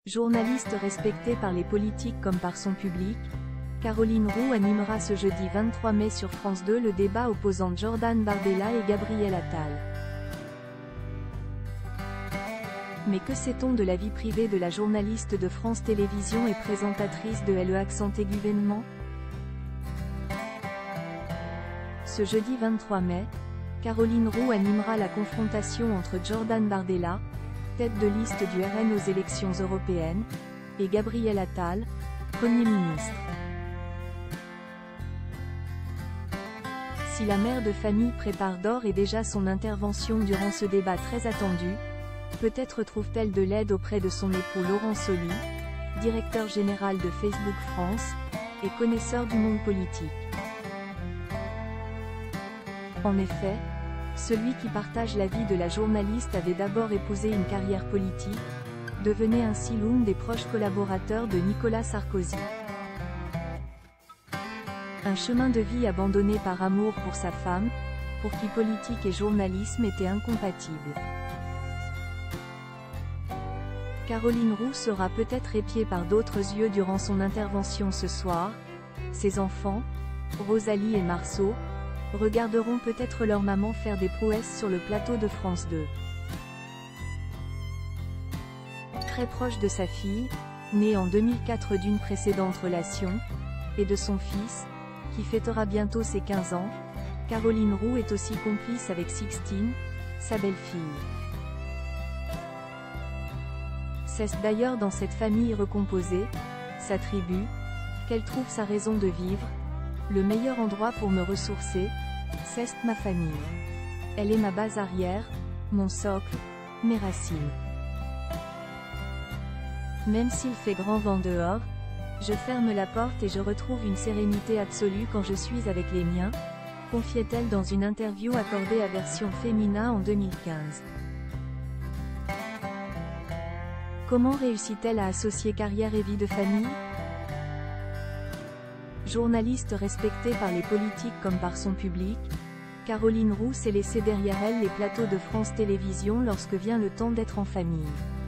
Journaliste respectée par les politiques comme par son public, Caroline Roux animera ce jeudi 23 mai sur France 2 le débat opposant Jordan Bardella et Gabriel Attal. Mais que sait-on de la vie privée de la journaliste de France Télévisions et présentatrice de LE Accent Événement? Ce jeudi 23 mai, Caroline Roux animera la confrontation entre Jordan Bardella, tête de liste du RN aux élections européennes, et Gabriel Attal, Premier ministre. Si la mère de famille prépare d'ores et déjà son intervention durant ce débat très attendu, peut-être trouve-t-elle de l'aide auprès de son époux Laurent Soli, directeur général de Facebook France, et connaisseur du monde politique. En effet, celui qui partage la vie de la journaliste avait d'abord épousé une carrière politique, devenait ainsi l'un des proches collaborateurs de Nicolas Sarkozy. Un chemin de vie abandonné par amour pour sa femme, pour qui politique et journalisme étaient incompatibles. Caroline Roux sera peut-être épiée par d'autres yeux durant son intervention ce soir. Ses enfants, Rosalie et Marceau, regarderont peut-être leur maman faire des prouesses sur le plateau de France 2. Très proche de sa fille, née en 2004 d'une précédente relation, et de son fils, qui fêtera bientôt ses 15 ans, Caroline Roux est aussi complice avec Sixtine, sa belle-fille. C'est d'ailleurs dans cette famille recomposée, sa tribu, qu'elle trouve sa raison de vivre. Le meilleur endroit pour me ressourcer, c'est ma famille. Elle est ma base arrière, mon socle, mes racines. Même s'il fait grand vent dehors, je ferme la porte et je retrouve une sérénité absolue quand je suis avec les miens, confiait-elle dans une interview accordée à Version Féminin en 2015. Comment réussit-elle à associer carrière et vie de famille? Journaliste respectée par les politiques comme par son public, Caroline Roux s'est laissée derrière elle les plateaux de France Télévisions lorsque vient le temps d'être en famille.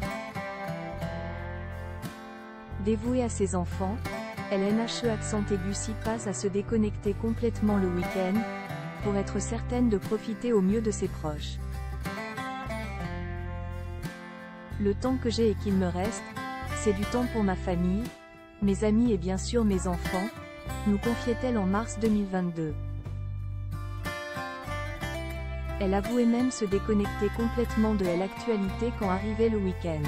Dévouée à ses enfants, LNHE accent aigu s'y passe à se déconnecter complètement le week-end, pour être certaine de profiter au mieux de ses proches. Le temps que j'ai et qu'il me reste, c'est du temps pour ma famille, mes amis et bien sûr mes enfants, nous confiait-elle en mars 2022. Elle avouait même se déconnecter complètement de l'actualité quand arrivait le week-end.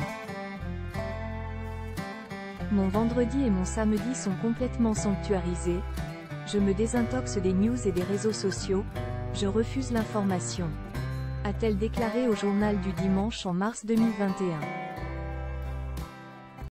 Mon vendredi et mon samedi sont complètement sanctuarisés, je me désintoxe des news et des réseaux sociaux, je refuse l'information, a-t-elle déclaré au journal du dimanche en mars 2021.